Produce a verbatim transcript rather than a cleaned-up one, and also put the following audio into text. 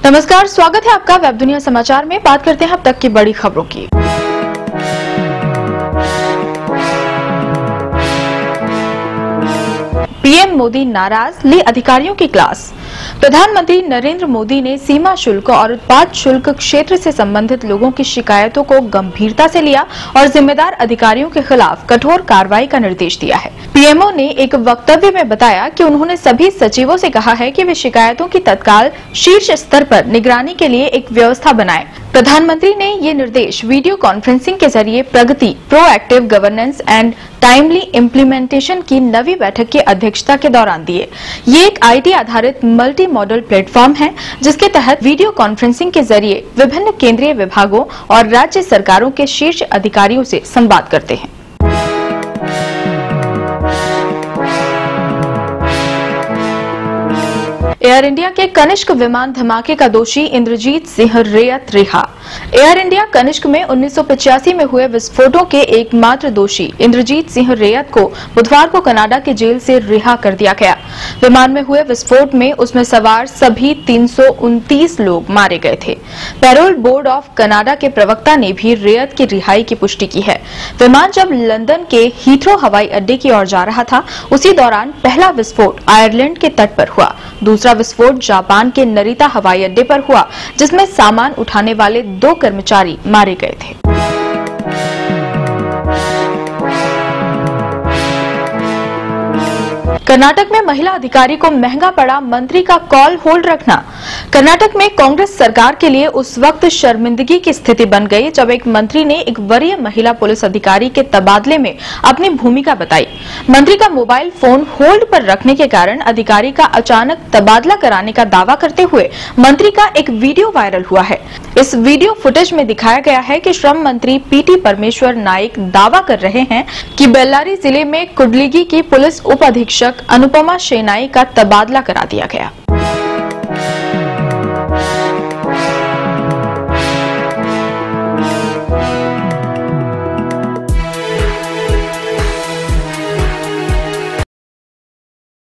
नमस्कार, स्वागत है आपका वेब दुनिया समाचार में। बात करते हैं अब तक की बड़ी खबरों की। पीएम मोदी नाराज, ली अधिकारियों की क्लास। प्रधानमंत्री नरेंद्र मोदी ने सीमा शुल्क और उत्पाद शुल्क क्षेत्र से संबंधित लोगों की शिकायतों को गंभीरता से लिया और जिम्मेदार अधिकारियों के खिलाफ कठोर कार्रवाई का निर्देश दिया है। पीएमओ ने एक वक्तव्य में बताया कि उन्होंने सभी सचिवों से कहा है कि वे शिकायतों की तत्काल शीर्ष स्तर पर निगरानी के लिए एक व्यवस्था बनाएं। प्रधानमंत्री ने ये निर्देश वीडियो कॉन्फ्रेंसिंग के जरिए Pragati, proactive governance and timely implementation की नवी बैठक की अध्यक्षता के दौरान दिए। ये एक आईटी आधारित मल्टी मॉडल प्लेटफॉर्म है जिसके तहत वीडियो कॉन्फ्रेंसिंग के जरिए विभिन्न केंद्रीय विभागों और राज्य सरकारों के शीर्ष अधिकारियों से संवाद करते हैं। एयर इंडिया के कनिष्क विमान धमाके का दोषी इंद्रजीत सिंह रेयत रिहा। एयर इंडिया कनिष्क में उन्नीस सौ पचासी में हुए विस्फोटों के एकमात्र दोषी इंद्रजीत सिंह रेयत को बुधवार को कनाडा की जेल से रिहा कर दिया गया। विमान में हुए विस्फोट में उसमें सवार सभी तीन सौ उनतीस लोग मारे गए थे। पैरोल बोर्ड ऑफ कनाडा के प्रवक्ता ने भी रेयत की रिहाई की पुष्टि की है। विमान जब लंदन के हीथ्रो हवाई अड्डे की ओर जा रहा था, उसी दौरान पहला विस्फोट आयरलैंड के तट पर हुआ। दूसरा विस्फोट जापान के नरिता हवाई अड्डे पर हुआ, जिसमें सामान उठाने वाले दो कर्मचारी मारे गए थे। कर्नाटक में महिला अधिकारी को महंगा पड़ा मंत्री का कॉल होल्ड रखना। कर्नाटक में कांग्रेस सरकार के लिए उस वक्त शर्मिंदगी की स्थिति बन गई जब एक मंत्री ने एक वरीय महिला पुलिस अधिकारी के तबादले में अपनी भूमिका बताई। मंत्री का मोबाइल फोन होल्ड पर रखने के कारण अधिकारी का अचानक तबादला कराने का दावा करते हुए मंत्री का एक वीडियो वायरल हुआ है। इस वीडियो फुटेज में दिखाया गया है कि श्रम मंत्री पीटी परमेश्वर नाइक दावा कर रहे हैं कि बेल्लारी जिले में कुडलिगी की पुलिस उप अधीक्षक अनुपमा शेनाई का तबादला करा दिया गया।